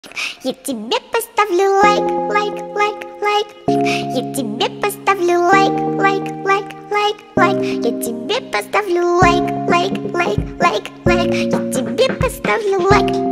Я тебе поставлю лайк, лайк, лайк, лайк. Я тебе поставлю лайк, лайк, лайк, лайк, лайк. Я тебе поставлю лайк, лайк, лайк, лайк, лайк. Я тебе поставлю лайк.